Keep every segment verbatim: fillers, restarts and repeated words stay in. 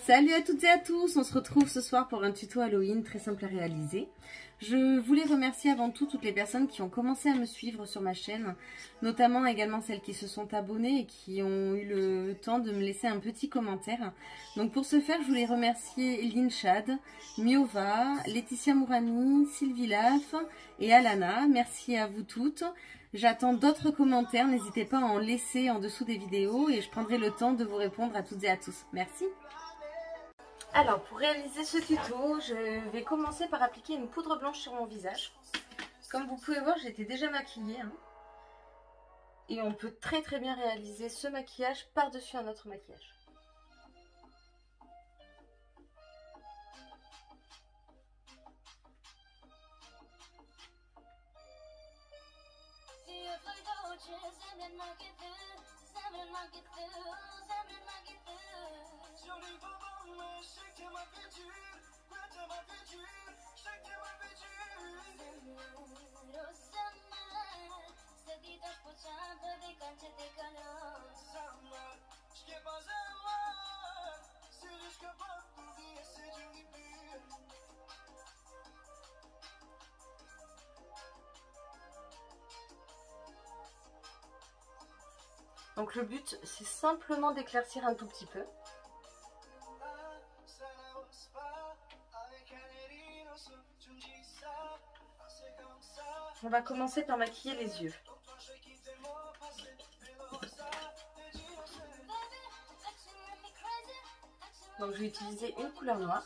Salut à toutes et à tous, on se retrouve ce soir pour un tuto Halloween très simple à réaliser. Je voulais remercier avant tout toutes les personnes qui ont commencé à me suivre sur ma chaîne, notamment également celles qui se sont abonnées et qui ont eu le temps de me laisser un petit commentaire. Donc pour ce faire, je voulais remercier Linchad, Miova, Laetitia Mourani, Sylvie Laf et Alana. Merci à vous toutes. J'attends d'autres commentaires, n'hésitez pas à en laisser en dessous des vidéos et je prendrai le temps de vous répondre à toutes et à tous. Merci. Alors, pour réaliser ce tuto, je vais commencer par appliquer une poudre blanche sur mon visage. Comme vous pouvez voir, j'étais déjà maquillée. Hein. Et on peut très très bien réaliser ce maquillage par-dessus un autre maquillage. Donc le but, c'est simplement d'éclaircir un tout petit peu. On va commencer par maquiller les yeux. Donc je vais utiliser une couleur noire.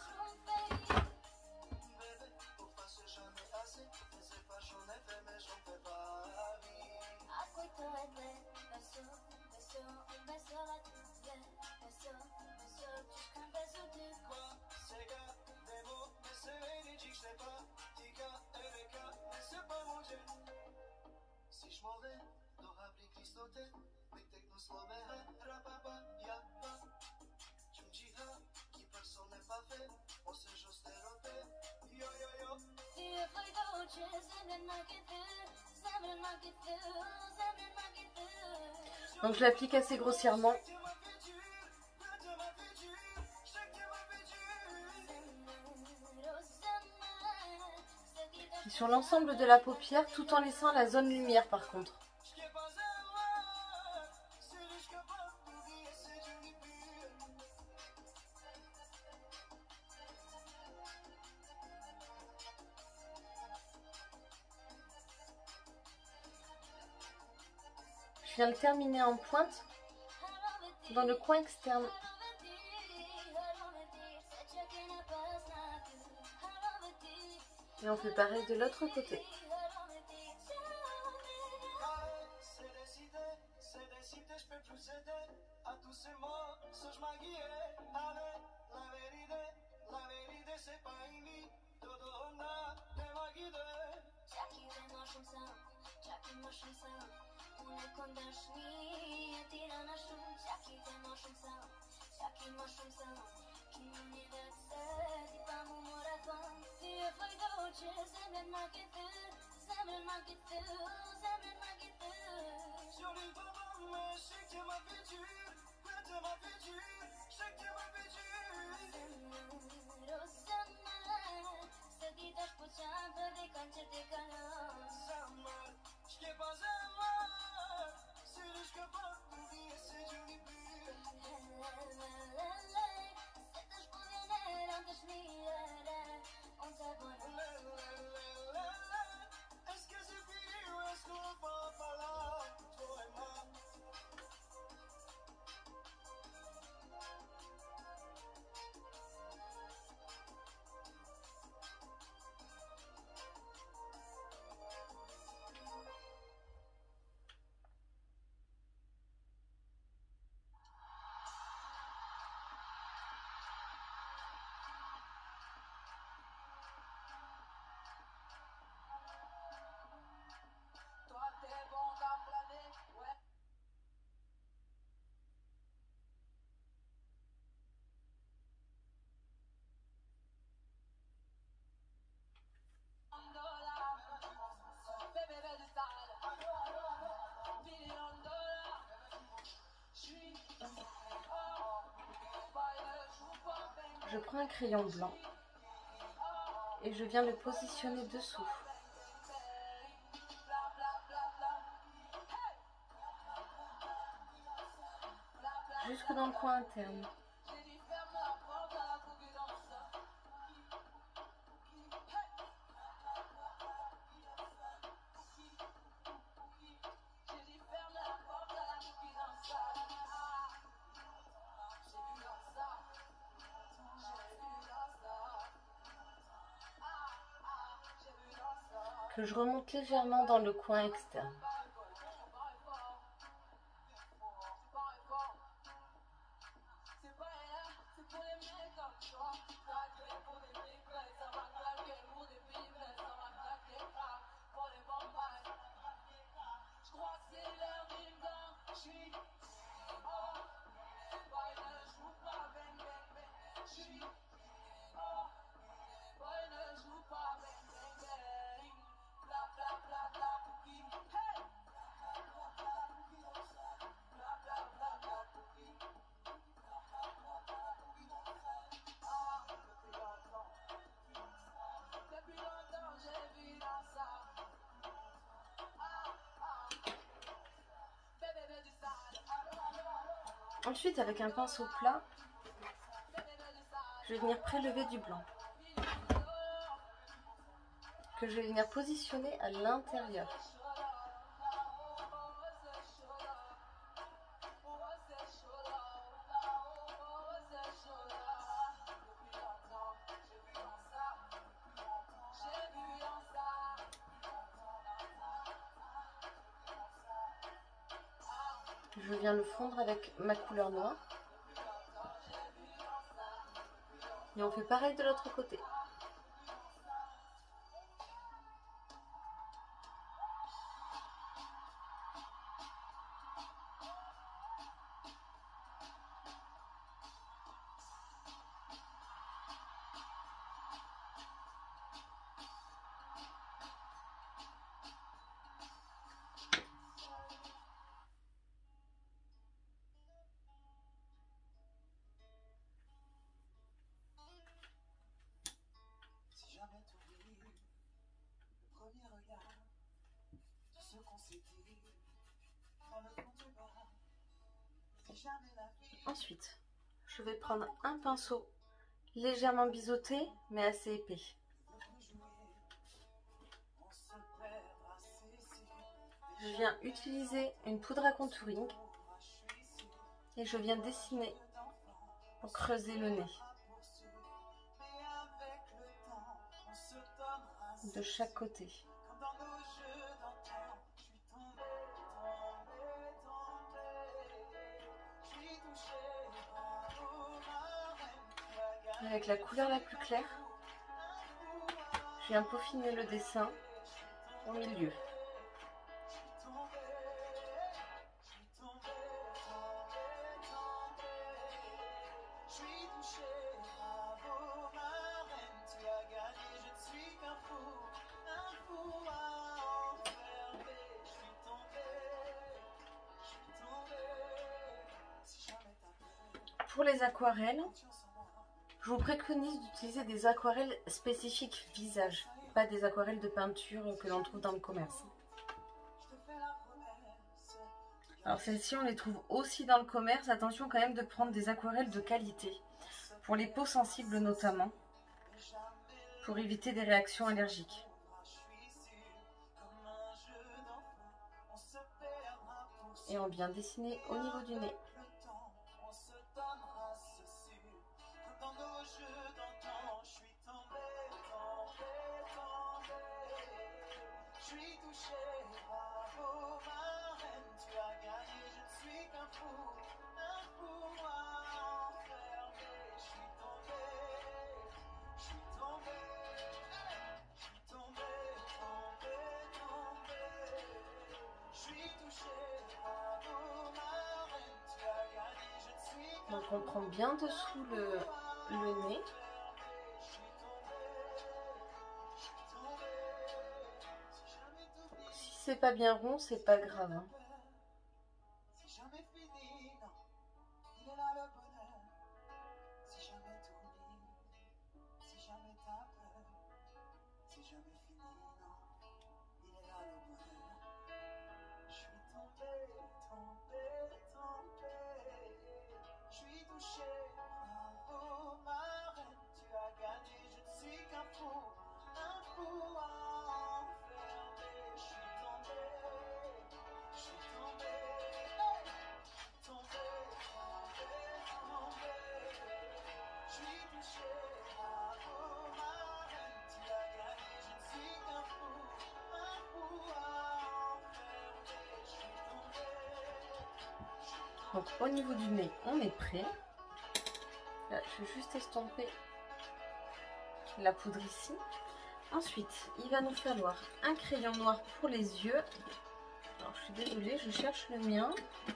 Donc je l'applique assez grossièrement. Et sur l'ensemble de la paupière, tout en laissant la zone lumière par contre. Je viens de terminer en pointe dans le coin externe. Et on fait pareil de l'autre côté. Je prends un crayon blanc et je viens le positionner dessous. Jusque dans le coin interne. Que je remonte légèrement dans le coin externe. Ensuite, avec un pinceau plat, je vais venir prélever du blanc que je vais venir positionner à l'intérieur. Je viens le fondre avec ma couleur noire. Et on fait pareil de l'autre côté. Ensuite, je vais prendre un pinceau légèrement biseauté, mais assez épais. Je viens utiliser une poudre à contouring et je viens dessiner pour creuser le nez de chaque côté. Avec la couleur la plus claire, je viens peaufiner le dessin au milieu. Pour les aquarelles, je vous préconise d'utiliser des aquarelles spécifiques visage, pas des aquarelles de peinture que l'on trouve dans le commerce. Alors celles-ci, on les trouve aussi dans le commerce. Attention quand même de prendre des aquarelles de qualité, pour les peaux sensibles notamment, pour éviter des réactions allergiques. Et on vient dessiner au niveau du nez. Donc on prend bien dessous le, le nez. Donc, si c'est pas bien rond, c'est pas grave. Hein. Donc au niveau du nez, on est prêt. Là, je vais juste estomper la poudre ici. Ensuite, il va nous falloir un crayon noir pour les yeux. Alors, je suis désolée, je cherche le mien.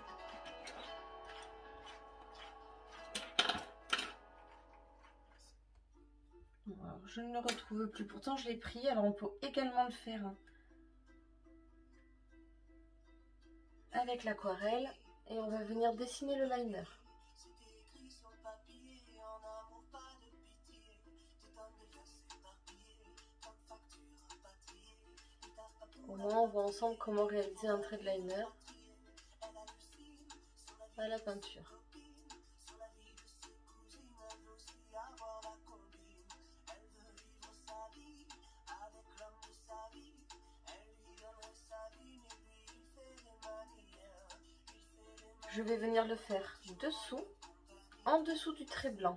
Alors, je ne le retrouve plus. Pourtant, je l'ai pris. Alors, on peut également le faire hein, avec l'aquarelle. Et on va venir dessiner le liner. Au moins, on voit ensemble comment réaliser un trait de liner à la peinture. Je vais venir le faire dessous, en dessous du trait blanc.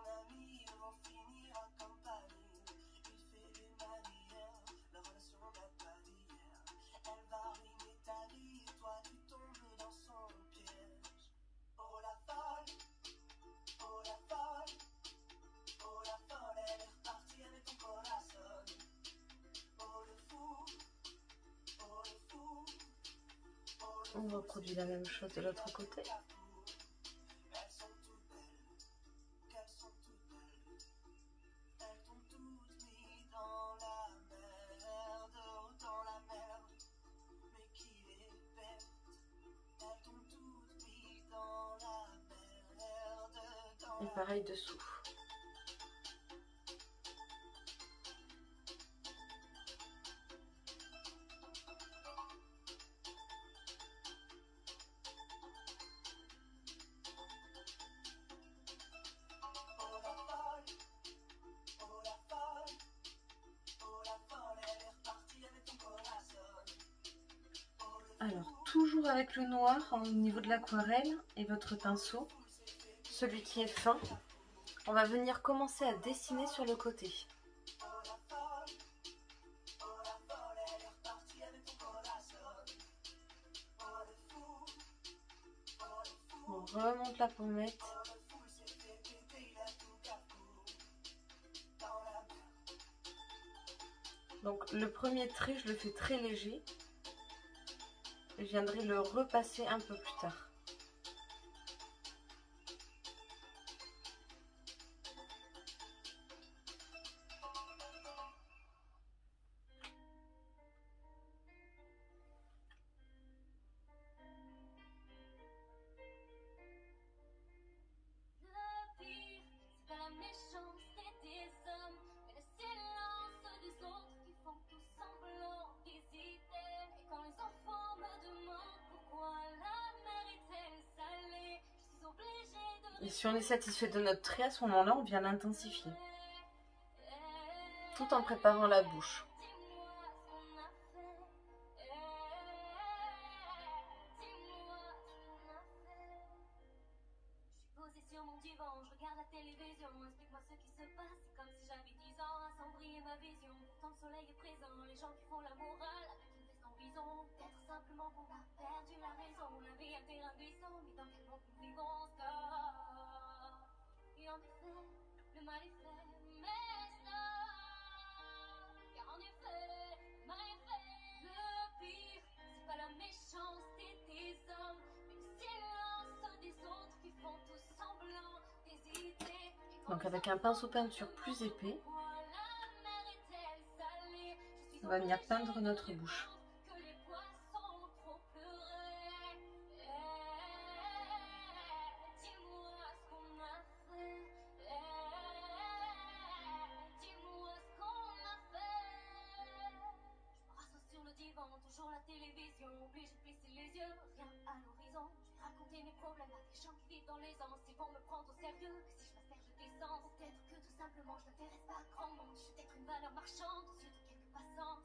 On reproduit la même chose de l'autre côté. Et pareil dessous. Alors, toujours avec le noir au niveau de l'aquarelle et votre pinceau, celui qui est fin, on va venir commencer à dessiner sur le côté. On remonte la pommette. Donc le premier trait, je le fais très léger. Je viendrai le repasser un peu plus tard. Et si on est satisfait de notre trait, à ce moment-là, on vient l'intensifier. Tout en préparant la bouche. Sur mon divan, je regarde la télévision. Explique-moi ce qui se passe, c'est comme si j'avais dix ans. À sans briller ma vision, pourtant le soleil est présent. Les gens qui font la morale avec une veste en bison. Peut-être simplement qu'on a perdu la raison. La vie est un terrain glissant, mais dans quel monde nous vivons encore? Et en effet, le mal est fait, mais stop. Car en effet, le mal est fait. Le pire, c'est pas la méchanceté des hommes, mais le silence des autres qui font tout semblant d'hésiter. Donc avec un pinceau peinture plus épais, on va venir peindre notre bouche. Toujours la télévision, obligée de plisser les yeux, rien à l'horizon. Je vais raconter mes problèmes à des Les gens qui vivent dans l'aisance, ils vont me prendre au sérieux. Que si je passe perdre de décence, peut-être que tout simplement je n'intéresse pas grand monde. Je suis peut-être une valeur marchande aux yeux de quelques passants.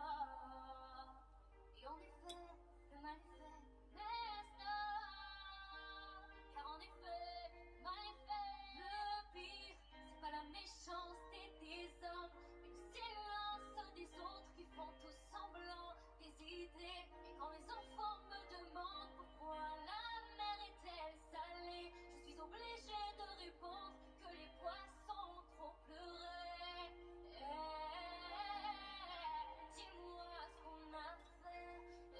Stop. Et en effet, le mal est fait, mais stop. Car en effet, le mal est fait. Le pire, c'est pas la méchanceté des hommes, mais le silence des autres qui font tout semblant d'hésiter. Et quand les enfants me demandent pourquoi la mer est-elle salée, je suis obligée de répondre que les poissons ont trop pleuré. Eh, dis-moi ce qu'on a fait.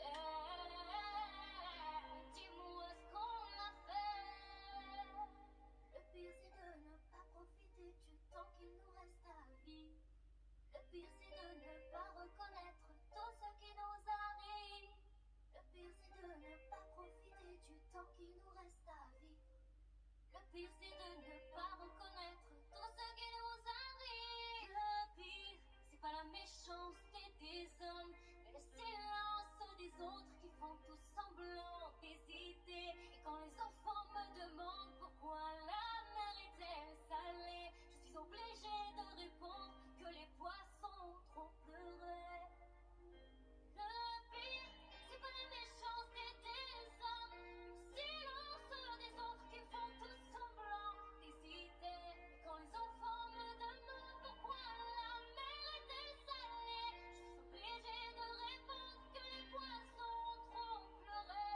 Eh, dis-moi ce qu'on a fait. Le pire c'est de ne pas profiter du temps qu'il nous reste à vivre. Le pire c'est de ne pas reconnaître tout ce qui nous arrive. Le pire c'est de ne pas profiter du temps qui nous reste à vivre. Le pire c'est de ne pas reconnaître tout ce qui nous arrive. Le pire c'est pas la méchanceté des hommes, mais le silence des autres qui font tout semblant d'hésiter. Et quand les enfants me demandent pourquoi la mer est-elle salée, je suis obligée de répondre que les poissons ont trop pleuré. Le pire, c'est pas la méchanceté des hommes, le silence des autres qui font tout semblant d'hésiter. Et quand les enfants me demandent pourquoi la mer est-elle salée, je suis obligée de répondre que les poissons ont trop pleuré.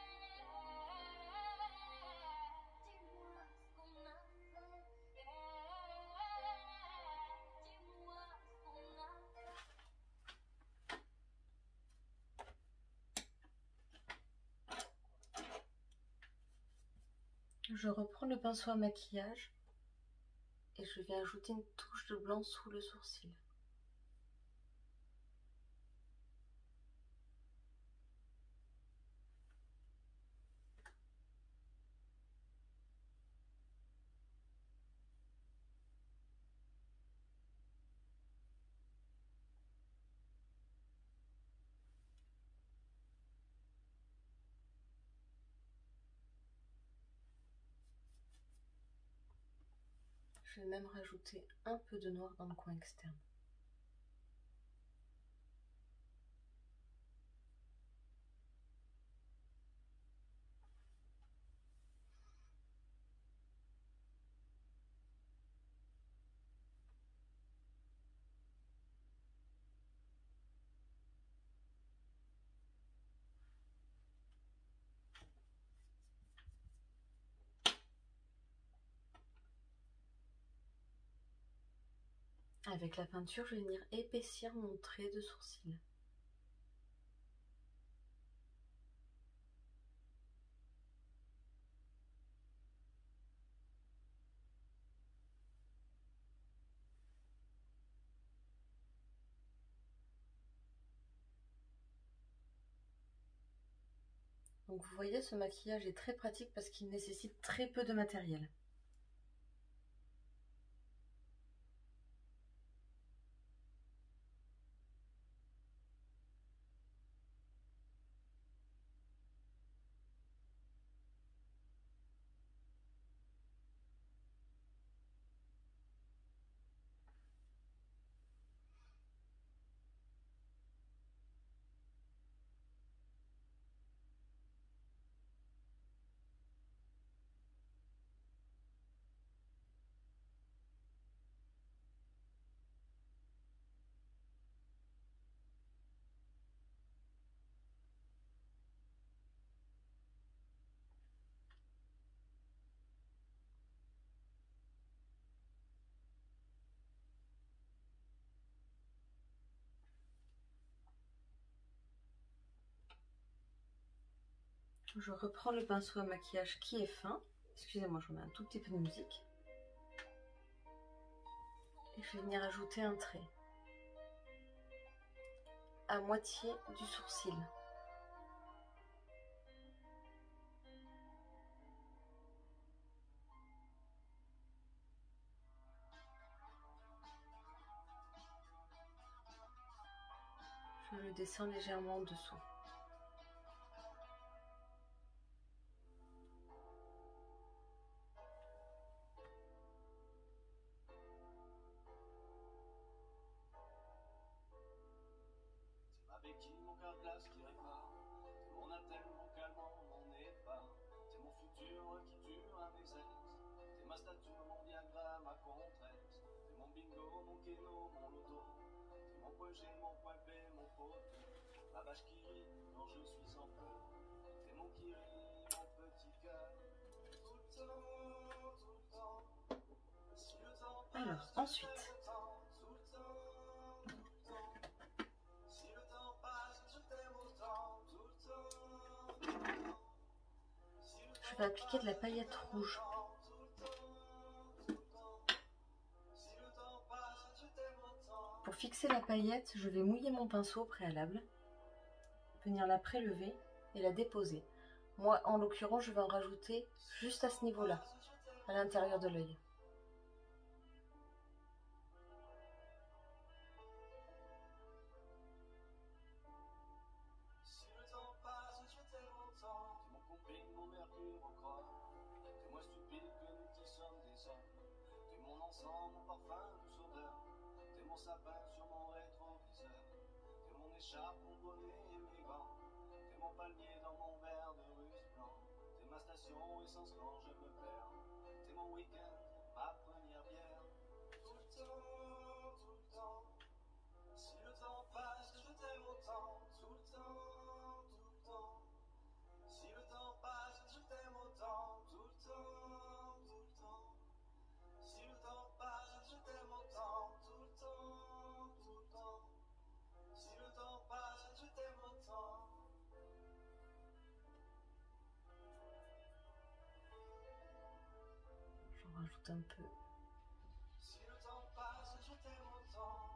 Dis-moi ce qu'on a fait. Dis-moi ce qu'on a fait. Je reprends le pinceau à maquillage et je vais ajouter une touche de blanc sous le sourcil. Je vais même rajouter un peu de noir dans le coin externe. Avec la peinture, je vais venir épaissir mon trait de sourcil. Donc vous voyez, ce maquillage est très pratique parce qu'il nécessite très peu de matériel. Je reprends le pinceau à maquillage qui est fin. Excusez-moi, je remets un tout petit peu de musique. Et je vais venir ajouter un trait à moitié du sourcil. Je le descends légèrement en dessous. la place qui répare. T'es mon attel, mon calmant, mon épar. T'es mon futur qui dure à mes ex. T'es ma stature, mon diagramme, ma contresse. T'es mon bingo, mon kéno, mon loto. T'es mon point G, mon point P, mon poteau. Ma vache qui rit quand je suis en feu. T'es mon qui rit, mon petit cœur. Tout le temps, tout le temps. Si le temps passe, Alors, ensuite, je t'aime autant. Tout le temps, tout le temps. Si le temps passe, je t'aime autant. Tout le temps, tout le temps. Si le je temps vais appliquer de la passe, paillette je t'aime rouge. autant. Tout le temps, tout le temps. Si le temps passe, je t'aime autant. Pour fixer la paillette, je vais mouiller mon pinceau au préalable, venir la prélever et la déposer. Moi, en l'occurrence, je vais en rajouter juste à ce niveau-là, à l'intérieur de l'œil. Si le temps passe, je t'aime autant. T'es mon compagnon, mon mercure au crâne. T'es moins stupide que nous qui sommes des hommes. T'es mon encens, mon parfum, douce odeur. T'es mon sapin sur mon rétroviseur. T'es mon écharpe, mon bonnet et mes gants. T'es mon palmier dans mon verre de russe blanc. T'es ma station essence quand je me perds. T'es mon week-end, ma première bière. Tout le temps, tout le temps. Si le temps passe, je t'aime autant. Tout le temps, tout le temps. Si le temps passe, je t'aime autant. Tout le temps, tout le temps. Si le temps passe, je t'aime autant. Tout le temps, tout le temps. Si le temps passe, je t'aime autant. J'en rajoute un peu. Si le temps passe, je t'aime autant.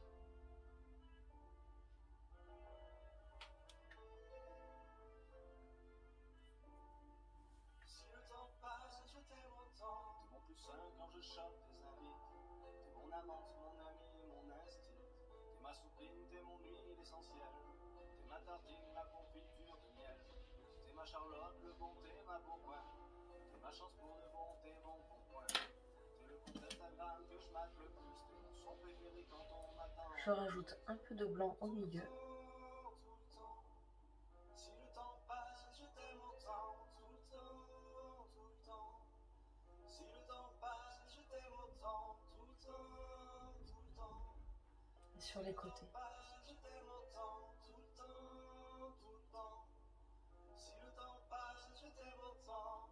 Si le temps passe, je t'aime autant. T'es mon plus sain quand je chope tes invites. T'es mon amante, mon ami, mon instinct. T'es ma soupline, t'es mon huile essentielle. T'es ma tartine, ma confiture de miel. T'es ma Charlotte, le bon thé, ma Bourgoin. T'es ma chance pour le bon thé, mon bon point. T'es le compte Instagram que je mate le plus. T'es mon son préféré quand on m'attend. Je rajoute un peu de blanc au milieu. Tout le temps. Si le temps passe, je t'aime autant. Tout le temps, tout le temps. Si le temps passe, je t'aime autant. Tout le temps, tout le temps. Et sur les côtés. Si le temps passe, je t'aime autant. Tout le temps, tout le temps. Si le temps passe, je t'aime autant.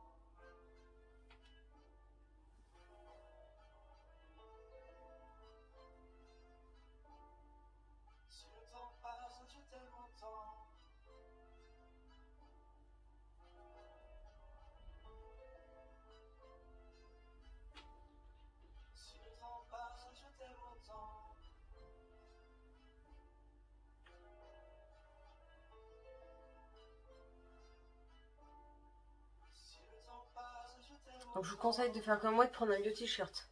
Si le temps passe, je t'aime autant. Si le temps passe, je t'aime autant. Si le temps passe, je t'aime autant. Donc je vous conseille de faire comme moi et de prendre un vieux t-shirt.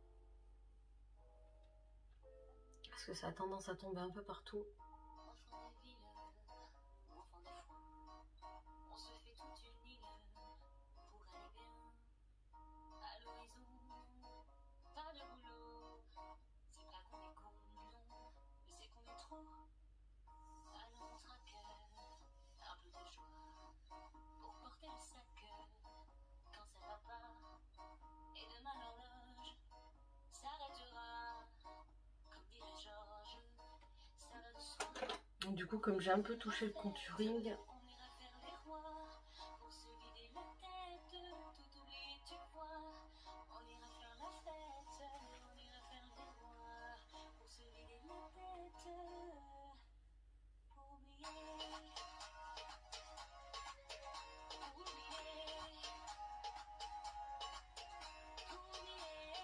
Parce que ça a tendance à tomber un peu partout. Enfant des villes, enfant des foins, on se fait toute une île pour aller bien. À l'horizon, pas de boulot, c'est pas qu'on est con, non, mais c'est qu'on est trop. Alors on traque un peu de joie pour porter le sac quand ça va pas. Et demain l'horloge s'arrêtera, comme dirait Georges, ça va de soi. Donc, du coup, comme j'ai un peu touché le contouring, On ira faire les rois pour se vider la tête, tout oublier tu vois. On ira faire la fête, on ira faire les rois pour se vider la tête, pour oublier, pour oublier, pour oublier.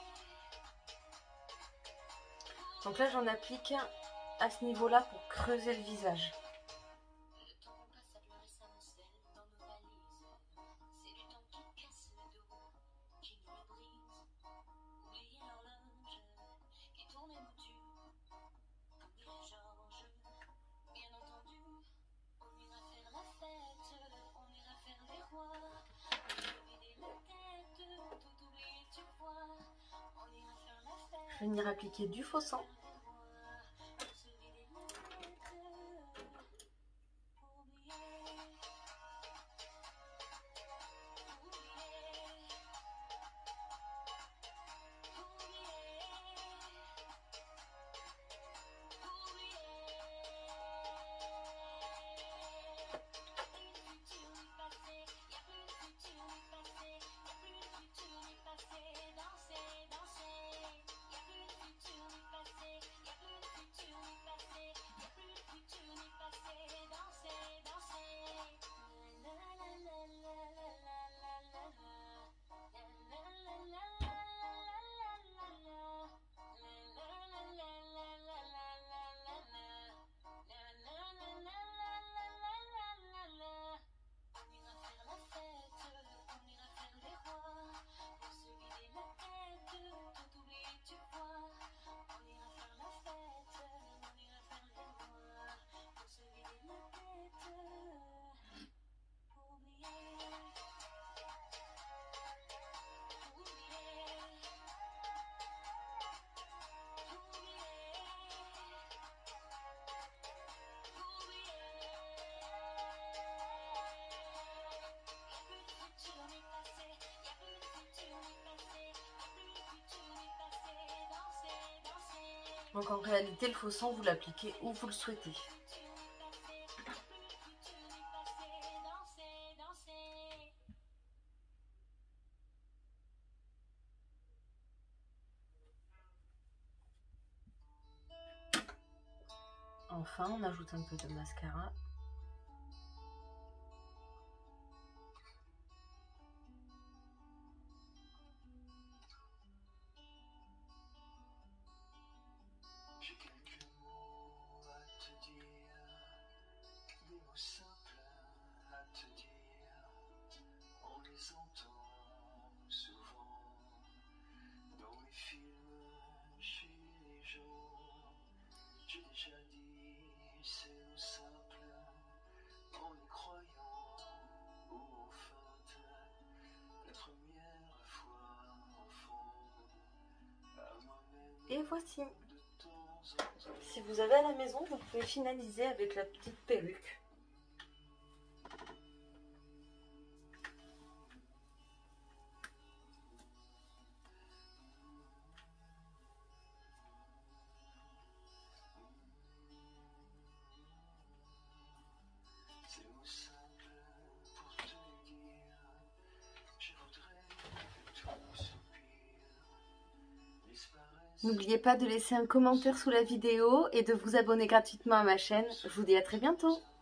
donc là j'en applique à ce niveau-là pour creuser le visage. Le temps passe à pleurer sa moncelle dans nos valises. C'est du temps qui casse le dos, qui nous le brise. Oublier l'horloge qui tourne et nous tue, comme dirait Georges. Bien entendu, on ira faire la fête, on ira faire les rois. On ira vider la tête, tout oublier tu vois. On ira faire la fête. Je vais venir appliquer du faux sang. Donc en réalité, le faux sang, vous l'appliquez où vous le souhaitez. Enfin, on ajoute un peu de mascara. J'ai quelques mots à te dire, des mots simples à te dire. On les entend souvent dans les films, chez les gens. J'ai déjà dit ces mots simples en les croyant ou en feinte. La première fois enfant, à moi-même. Et voici. Si vous avez à la maison, vous pouvez finaliser avec la petite perruque. Ces mots simples pour te les dire, je voudrais que tout soupir disparaisse. N'oubliez pas de laisser un commentaire sous la vidéo et de vous abonner gratuitement à ma chaîne. Je vous dis à très bientôt.